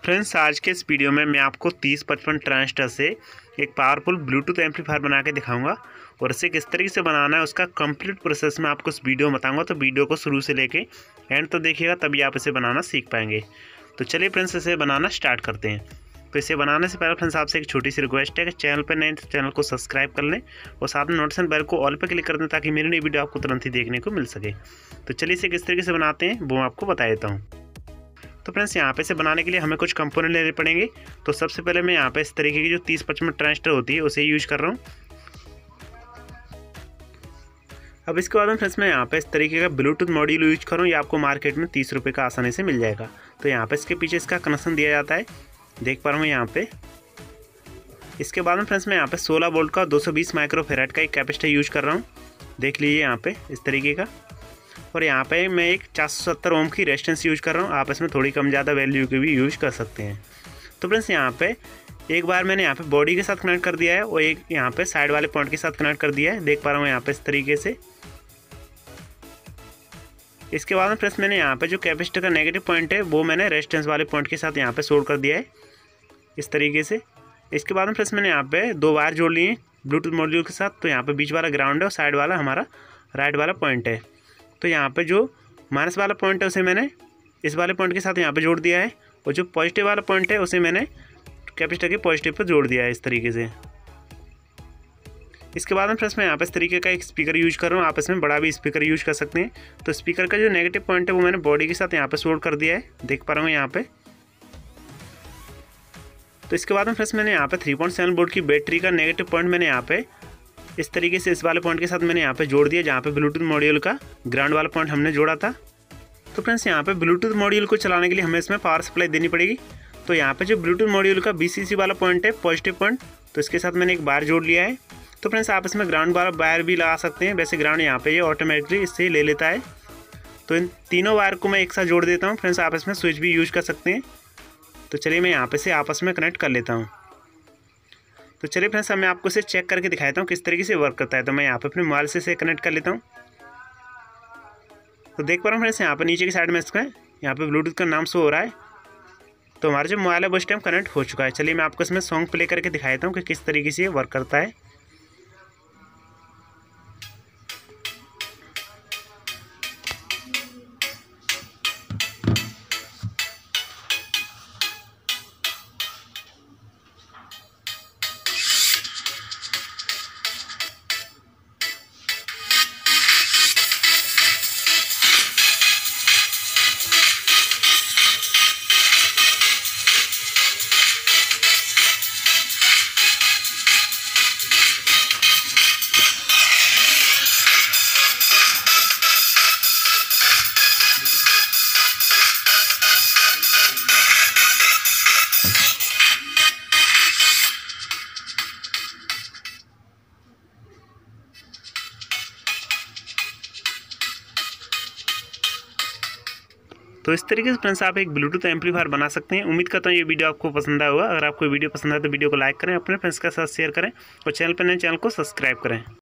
Friends, आज के इस वीडियो में मैं आपको 3055 ट्रांजिस्टर से एक पावरफुल ब्लूटूथ एम्पलीफायर बना के दिखाऊंगा और इसे किस तरीके से बनाना है उसका कंप्लीट प्रोसेस मैं आपको इस वीडियो में बताऊंगा। तो वीडियो को शुरू से लेके एंड तक देखिएगा, तभी आप इसे बनाना सीख पाएंगे। तो चलिए फ्रेंड्स, इसे बनाना स्टार्ट करते हैं। तो इसे बनाने से पहले फ्रेंड्स आपसे एक छोटी सी रिक्वेस्ट है कि चैनल पर नए तो चैनल को सब्सक्राइब कर लें और साथ में नोटिफिकेशन बेल को ऑल पर क्लिक कर दें ताकि मेरी नई वीडियो आपको तुरंत ही देखने को मिल सके। तो चलिए इसे किस तरीके से बनाते हैं वो मैं आपको बता देता हूँ। तो फ्रेंड्स, यहाँ पे इसे बनाने के लिए हमें कुछ कंपोनेंट लेने पड़ेंगे। तो सबसे पहले मैं यहाँ पे इस तरीके की जो 3055 ट्रांजिस्टर होती है उसे यूज कर रहा हूँ। अब इसके बाद में फ्रेंड्स मैं यहाँ पे इस तरीके का ब्लूटूथ मॉड्यूल यूज कर रहा हूँ। ये आपको मार्केट में 30 रुपये का आसानी से मिल जाएगा। तो यहाँ पे इसके पीछे इसका कनेक्शन दिया जाता है, देख पा रहा हूँ यहाँ पे। इसके बाद में फ्रेंड्स मैं यहाँ पे 16 वोल्ट का 220 माइक्रोफेराड का एक कैपेसिटर यूज कर रहा हूँ, देख लीजिए यहाँ पे इस तरीके का। और यहाँ पे मैं एक 470 ओम की रेजिस्टेंस यूज कर रहा हूँ। आप इसमें थोड़ी कम ज़्यादा वैल्यू की भी यूज कर सकते हैं। तो फ्रेंड्स यहाँ पे एक बार मैंने यहाँ पे बॉडी के साथ कनेक्ट कर दिया है और एक यहाँ पे साइड वाले पॉइंट के साथ कनेक्ट कर दिया है, देख पा रहा हूँ यहाँ पे इस तरीके से। इसके बाद में फ्रेंड्स मैंने यहाँ पे जो कैपेसिटर का नेगेटिव पॉइंट है वो मैंने रेजिस्टेंस वाले पॉइंट के साथ यहाँ पे सोल्ड कर दिया है इस तरीके से। इसके बाद में फ्रेंड्स मैंने यहाँ पे 2 वायर जोड़ लिए ब्लूटूथ मॉड्यूल के साथ। तो यहाँ पे बीच वाला ग्राउंड है और साइड वाला हमारा राइट वाला पॉइंट है। तो यहाँ पे जो माइनस वाला पॉइंट है उसे मैंने इस वाले पॉइंट के साथ यहाँ पे जोड़ दिया है और जो पॉजिटिव वाला पॉइंट है उसे मैंने कैपेसिटर के पॉजिटिव पर जोड़ दिया है इस तरीके से। इसके बाद में फ्रेंड्स मैं यहाँ पे इस तरीके का एक स्पीकर यूज कर रहा हूँ। आप इसमें बड़ा भी स्पीकर यूज कर सकते हैं। तो स्पीकर का जो नेगेटिव पॉइंट है वो मैंने बॉडी के साथ यहाँ पे सोल्ड कर दिया है, देख पा रहा हूँ यहाँ पे। तो इसके बाद में फ्रेंड्स मैंने यहाँ पे 3.7 वोल्ट की बैटरी का नेगेटिव पॉइंट मैंने यहाँ पे इस तरीके से इस वाले पॉइंट के साथ मैंने यहाँ पे जोड़ दिया, जहाँ पे ब्लूटूथ मॉड्यूल का ग्राउंड वाला पॉइंट हमने जोड़ा था। तो फ्रेंड्स यहाँ पे ब्लूटूथ मॉड्यूल को चलाने के लिए हमें इसमें पावर सप्लाई देनी पड़ेगी। तो यहाँ पे जो ब्लूटूथ मॉड्यूल का BCC वाला पॉइंट है, पॉजिटिव पॉइंट, तो इसके साथ मैंने एक वायर जोड़ लिया है। तो फ्रेंड्स आप इसमें ग्राउंड वाला वायर भी लगा सकते हैं, वैसे ग्राउंड यहाँ पे ये ऑटोमेटिकली इससे ले लेता है। तो इन तीनों वायर को मैं एक साथ जोड़ देता हूँ। फ्रेंड्स आप इसमें स्विच भी यूज कर सकते हैं। तो चलिए मैं यहाँ पे से आपस में कनेक्ट कर लेता हूँ। तो चलिए फ्रेंड्स मैं आपको इसे चेक करके दिखाता हूँ किस तरीके से वर्क करता है। तो मैं यहाँ पे अपने मोबाइल से इसे कनेक्ट कर लेता हूँ। तो देख पा रहा हूँ फ्रेंड्स यहाँ पे नीचे की साइड में इसका यहाँ पे ब्लूटूथ का नाम शो हो रहा है। तो हमारा जो मोबाइल है वो इस टाइम कनेक्ट हो चुका है। चलिए मैं आपको इसमें सॉन्ग प्ले करके दिखाता हूँ कि किस तरीके से ये वर्क करता है। तो इस तरीके से फ्रेंड्स आप एक ब्लूटूथ एम्पलीफायर बना सकते हैं। उम्मीद करता हूँ ये वीडियो आपको पसंद आया होगा। अगर आपको वीडियो पसंद आए तो वीडियो को लाइक करें, अपने फ्रेंड्स के साथ शेयर करें और चैनल पर नए चैनल को सब्सक्राइब करें।